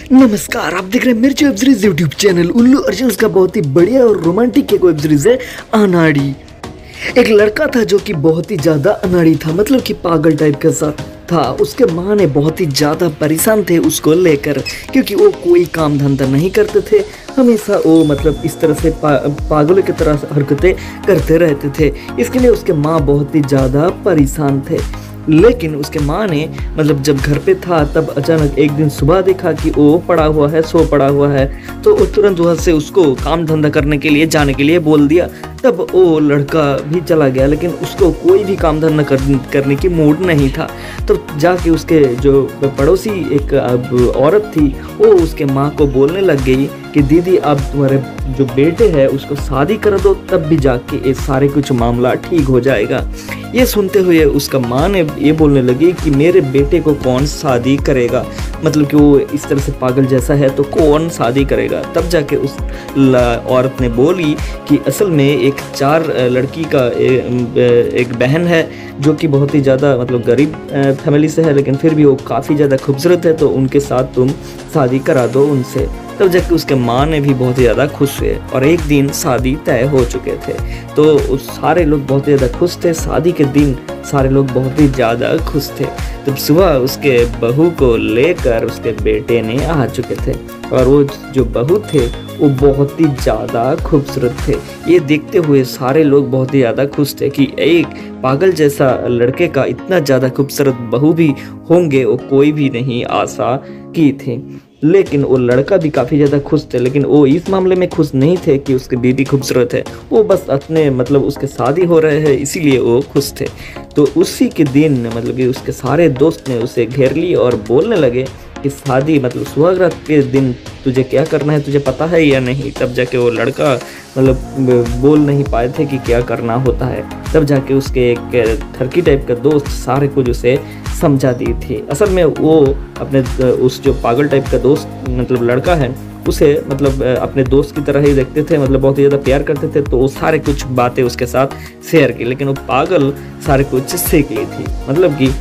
नमस्कार, आप देख रहे हैं मिर्ची वेब सीरीज यूट्यूब चैनल। उल्लू अर्जुन का बहुत ही बढ़िया और रोमांटिक एक वेब सीरीज है अनाड़ी। एक लड़का था जो कि बहुत ही ज़्यादा अनाड़ी था, मतलब कि पागल टाइप का सा था। उसके माँ ने बहुत ही ज़्यादा परेशान थे उसको लेकर, क्योंकि वो कोई काम धंधा नहीं करते थे। हमेशा वो मतलब इस तरह से पागलों की तरह हरकतें करते रहते थे। इसके लिए उसके माँ बहुत ही ज़्यादा परेशान थे। लेकिन उसके माँ ने मतलब जब घर पे था तब अचानक एक दिन सुबह देखा कि वो पड़ा हुआ है, सो पड़ा हुआ है। तो वो तुरंत वहाँ से उसको काम धंधा करने के लिए जाने के लिए बोल दिया। तब वो लड़का भी चला गया, लेकिन उसको कोई भी काम धंधा करने की मूड नहीं था। तो जाके उसके जो पड़ोसी एक औरत थी, वो उसके माँ को बोलने लग गई कि दीदी आप तुम्हारे जो बेटे हैं उसको शादी कर दो, तब भी जाके ये सारे कुछ मामला ठीक हो जाएगा। ये सुनते हुए उसका माँ ने ये बोलने लगी कि मेरे बेटे को कौन शादी करेगा, मतलब कि वो इस तरह से पागल जैसा है तो कौन शादी करेगा। तब जाके उस औरत ने बोली कि असल में एक 4 लड़की का एक बहन है जो कि बहुत ही ज़्यादा मतलब गरीब फैमिली से है, लेकिन फिर भी वो काफ़ी ज़्यादा खूबसूरत है, तो उनके साथ तुम शादी करा दो उनसे। तब जाके उसके माँ ने भी बहुत ही ज़्यादा खुश हुए और एक दिन शादी तय हो चुके थे। तो उस सारे लोग बहुत ही ज़्यादा खुश थे। शादी के दिन सारे लोग बहुत ही ज़्यादा खुश थे। तब सुबह उसके बहू को लेकर उसके बेटे ने आ चुके थे और वो जो बहू थे वो बहुत ही ज़्यादा खूबसूरत थे। ये देखते हुए सारे लोग बहुत ही ज़्यादा खुश थे कि एक पागल जैसा लड़के का इतना ज़्यादा खूबसूरत बहू भी होंगे, वो कोई भी नहीं आशा की थी। लेकिन वो लड़का भी काफ़ी ज़्यादा खुश थे, लेकिन वो इस मामले में खुश नहीं थे कि उसकी बीवी खूबसूरत है। वो बस अपने मतलब उसके शादी हो रहे हैं इसीलिए वो खुश थे। तो उसी के दिन मतलब कि उसके सारे दोस्त ने उसे घेर ली और बोलने लगे कि शादी मतलब सुहागरात के दिन तुझे क्या करना है, तुझे पता है या नहीं। तब जाके वो लड़का मतलब बोल नहीं पाए थे कि क्या करना होता है। तब जाके उसके एक ठरकी टाइप का दोस्त सारे कुछ उसे समझा दी थी। असल में वो अपने उस जो पागल टाइप का दोस्त मतलब लड़का है उसे मतलब अपने दोस्त की तरह ही देखते थे, मतलब बहुत ही ज़्यादा प्यार करते थे। तो वो सारे कुछ बातें उसके साथ शेयर की, लेकिन वो पागल सारे कुछ सीख ली थी। मतलब कि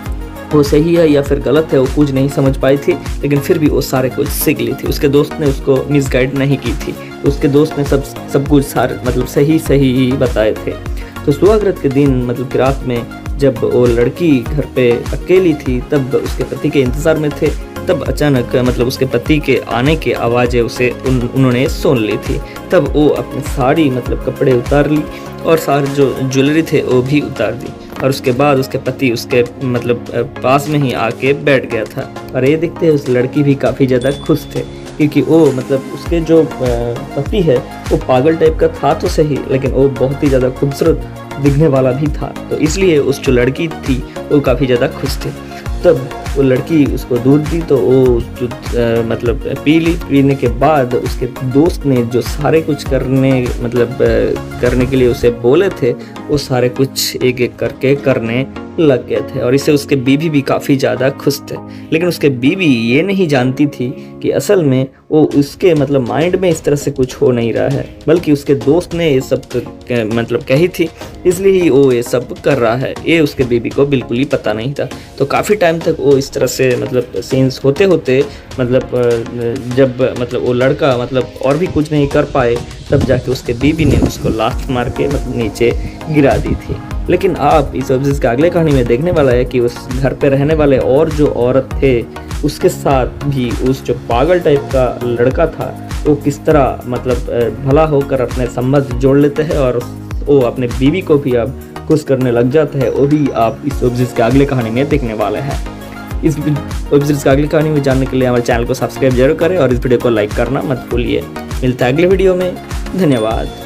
वो सही है या फिर गलत है वो कुछ नहीं समझ पाई थी, लेकिन फिर भी वो सारे कुछ सीख ली थी। उसके दोस्त ने उसको मिसगाइड नहीं की थी, तो उसके दोस्त ने सब कुछ सारे मतलब सही ही बताए थे। तो सुहागरात के दिन मतलब कि रात में जब वो लड़की घर पे अकेली थी तब उसके पति के इंतज़ार में थे। तब अचानक मतलब उसके पति के आने की आवाज़ें उसे उन्होंने सुन ली थी। तब वो अपनी साड़ी मतलब कपड़े उतार ली और सारे जो ज्वेलरी थे वो भी उतार दी, और उसके बाद उसके पति उसके मतलब पास में ही आके बैठ गया था। और ये देखते उस लड़की भी काफ़ी ज़्यादा खुश थे, क्योंकि वो मतलब उसके जो पति है वो पागल टाइप का था तो सही, लेकिन वो बहुत ही ज़्यादा खूबसूरत दिखने वाला भी था। तो इसलिए उस जो लड़की थी वो काफ़ी ज़्यादा खुश थी। तब वो लड़की उसको दूध दी तो वो मतलब पी ली। पीने के बाद उसके दोस्त ने जो सारे कुछ करने के लिए उसे बोले थे वो सारे कुछ एक एक करके करने लग गए थे, और इससे उसके बीवी भी काफ़ी ज़्यादा खुश थे। लेकिन उसके बीवी ये नहीं जानती थी कि असल में वो उसके मतलब माइंड में इस तरह से कुछ हो नहीं रहा है, बल्कि उसके दोस्त ने ये सब मतलब कही थी, इसलिए ही वो ये सब कर रहा है। ये उसके बीवी को बिल्कुल ही पता नहीं था। तो काफ़ी टाइम तक वो इस तरह से मतलब सीन्स होते होते मतलब जब मतलब वो लड़का मतलब और भी कुछ नहीं कर पाए, तब जाके उसके बीवी ने उसको लात मार के मतलब नीचे गिरा दी थी। लेकिन आप इस वेब का अगले कहानी में देखने वाला है कि उस घर पे रहने वाले और जो औरत थे उसके साथ भी उस जो पागल टाइप का लड़का था वो किस तरह मतलब भला होकर अपने संबंध जोड़ लेते हैं और वो अपने बीवी को भी अब खुश करने लग जाता है। वो भी आप इस वेब के अगले कहानी में देखने वाले हैं। इस वेब सीरीज का अगली कहानी में जानने के लिए हमारे चैनल को सब्सक्राइब जरूर करें और इस वीडियो को लाइक करना मत भूलिए। मिलता है अगले वीडियो में। धन्यवाद।